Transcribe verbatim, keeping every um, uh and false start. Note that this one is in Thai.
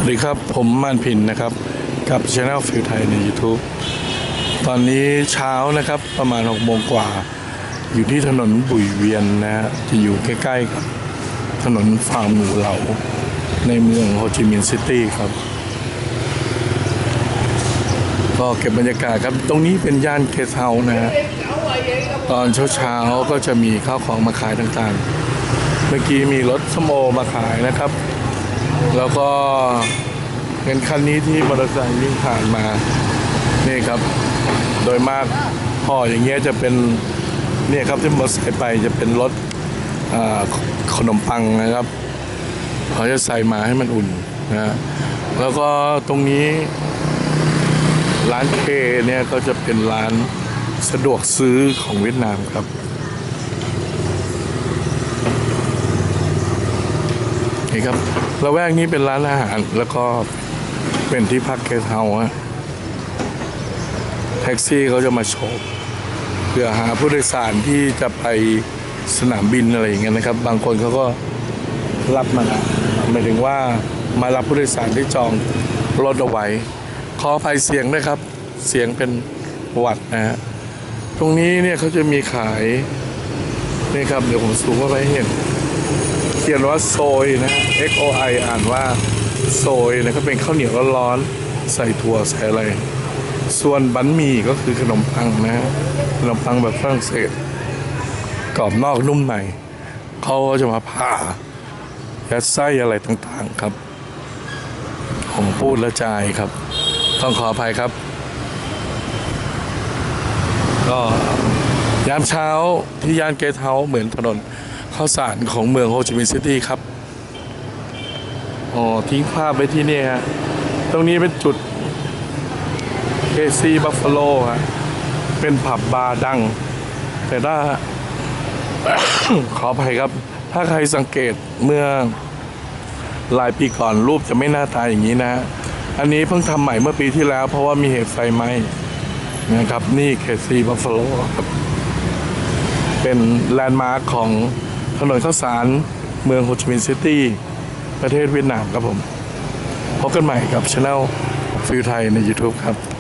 สวัสดีครับผมมานพินนะครับกับ Channel ฟิลไทยใน YouTube ตอนนี้เช้านะครับประมาณหกโมงกว่าอยู่ที่ถนนบุยเวียนนะฮะจะอยู่ใกล้ๆกับถนนฟาร์มหมูเหลาในเมืองโฮจิมินห์ซิตี้ครับก็เก็บบรรยากาศครับตรงนี้เป็นย่านเกสต์เฮาส์นะฮะตอนเช้าๆก็จะมีข้าวของมาขายต่างๆเมื่อกี้มีรถสโมมาขายนะครับแล้วก็เงินคันนี้ที่มอเตอร์ไซค์วิ่งผ่านมานี่ครับโดยมากห่ออย่างเงี้ยจะเป็นเนี่ยครับที่มอเตอร์ไซค์ไปจะเป็นรถขนมปังนะครับเขาจะใส่มาให้มันอุ่นนะแล้วก็ตรงนี้ร้านเคเนี่ยก็จะเป็นร้านสะดวกซื้อของเวียดนามครับนี่ครับละแวกนี้เป็นร้านอาหารแล้วก็เป็นที่พักเกสต์เฮาส์แท็กซี่เขาจะมาโชว์เพื่อหาผู้โดยสารที่จะไปสนามบินอะไรอย่างเงี้ยนะครับบางคนเขาก็รับมาหมายถึงว่ามารับผู้โดยสารที่จองรถเอาไว้ขออภัยเสียงด้วยครับเสียงเป็นหวัดนะฮะตรงนี้เนี่ยเขาจะมีขายนี่ครับเดี๋ยวผมซูมเข้าไปให้เห็นเขียนว่าโซยนะ X O I อ่านว่าโซยนะครับเป็นข้าวเหนียวร้อนๆใส่ถั่วใส่อะไรส่วนบันหมี่ก็คือขนมปังนะฮะขนมปังแบบฝรั่งเศสกรอบนอกนุ่มในเขาก็จะมาผ่ายัดไส้อะไรต่างๆครับผมพูดและจายครับต้องขออภัยครับก็ยามเช้าที่ย่านเกสต์เฮาส์เหมือนถนนข้าวสารของเมืองโฮจิมินห์ซิตี้ครับอ๋อทิ้งภาพไว้ที่นี่ฮะตรงนี้เป็นจุด เค ซี Buffalo ฮะเป็นผับบาร์ดังแต่ถ้า ขออภัยครับถ้าใครสังเกตเมื่อหลายปีก่อนรูปจะไม่หน้าตาอย่างนี้นะฮะอันนี้เพิ่งทำใหม่เมื่อปีที่แล้วเพราะว่ามีเหตุไฟไหม้นะครับนี่ เค ซี Buffalo ครับเป็นแลนด์มาร์คของถนนข้าวสารเมืองโฮจิมินห์ซิตี้ประเทศเวียดนามครับผมพบกันใหม่กับ Channel ฟิลไทยใน YouTube ครับ